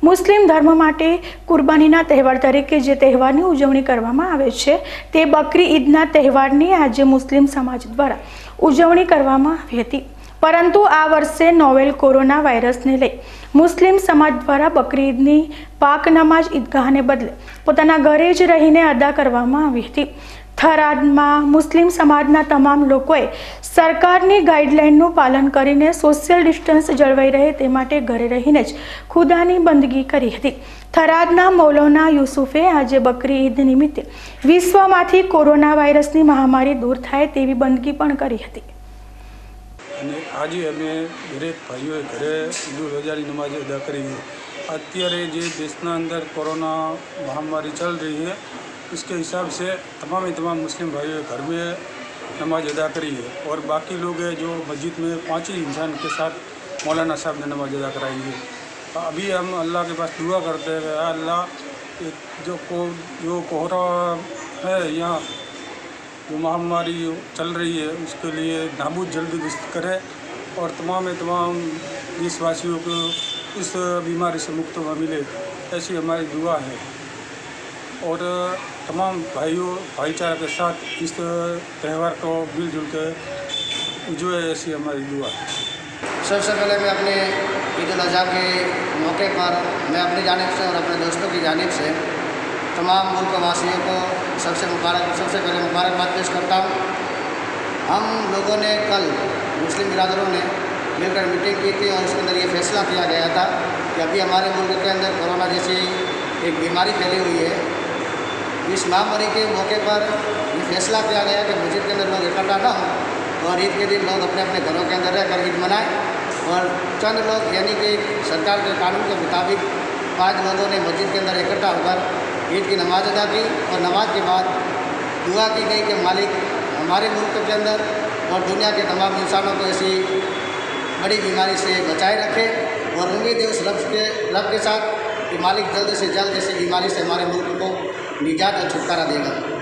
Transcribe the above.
મુસ્લિમ ધર્મ માટે કુરબાનીના તહેવાર તરીકે જે તહેવારની ઉજવણી કરવામાં આવે છે તે બકરી ઈદના તહેવારની આજે મુસ્લિમ સમાજ દ્વારા ઉજવણી કરવામાં આવી હતી। પરંતુ આ વર્ષે નોવેલ કોરોના વાયરસને લઈ મુસ્લિમ સમાજ દ્વારા બકરી ઈદની પાક નમાજ ઈદગાહને બદલે પોતાના ઘરે જ રહીને અદા કરવામાં આવી હતી। થરાદમાં મુસ્લિમ સમાજના તમામ લોકોએ સરકારની ગાઈડલાઈનનું પાલન કરીને સોશિયલ ડિસ્ટન્સ જળવાઈ રહે તે માટે ઘરે રહીને જ ખુદાની બંદગી કરી હતી। થરાદના મૌલાના યુસુફે આજે બકરી ઈદ નિમિત્તે વિશ્વમાંથી કોરોના વાયરસની મહામારી દૂર થાય તેવી બંદગી પણ કરી હતી। आज अमे दरेक भाईओ घरे ईद उल अज़हा की नमाज अदा करी है। अत्यारे जो देशना अंदर कोरोना महामारी चल रही है उसके हिसाब से तमाम मुस्लिम भाइयों घर में नमाज अदा करी है और बाकी लोग हैं जो मस्जिद में 5 ही इंसान के साथ मौलाना साहब ने नमाज अदा कराई है। अभी हम अल्लाह के पास दुआ करते हैं कि अल्लाह जो कोहरा है यहाँ जो महामारी चल रही है उसके लिए नाबूद जल्दी करे और तमाम देशवासियों को इस बीमारी से मुक्त मिले, ऐसी हमारी दुआ है। और तमाम भाइयों भाईचारा के साथ इस त्यौहार को मिलजुल के जो है ऐसी हमारी दुआ है। सबसे पहले मैं अपने ईद उल अज़हा के मौके पर मैं अपनी जानिब से और अपने दोस्तों की जानिब से तमाम मुल्क वासियों को सबसे पहले मुबारकबाद पेश करता हूँ। हम लोगों ने कल मुस्लिम बिरादरों ने मिलकर मीटिंग की थी और उसके अंदर ये फैसला किया गया था कि अभी हमारे मुल्क के अंदर कोरोना जैसी एक बीमारी फैली हुई है। इस महामारी के मौके पर ये फैसला किया गया कि मस्जिद के अंदर लोग इकट्ठा ना हो और ईद के दिन लोग अपने अपने घरों के अंदर रहकर ईद मनाएं और चंद लोग यानी कि सरकार के कानून के मुताबिक 5 लोगों ने मस्जिद के अंदर इकट्ठा होकर ईद की नमाज अदा की और नमाज के बाद दुआ की गई कि मालिक हमारे मुल्क के अंदर और दुनिया के तमाम इंसानों को ऐसी बड़ी बीमारी से बचाए रखे और उम्मीद है उस रब के साथ कि मालिक जल्द से जल्द ऐसी बीमारी से हमारे मुल्क को निजात और छुटकारा देगा।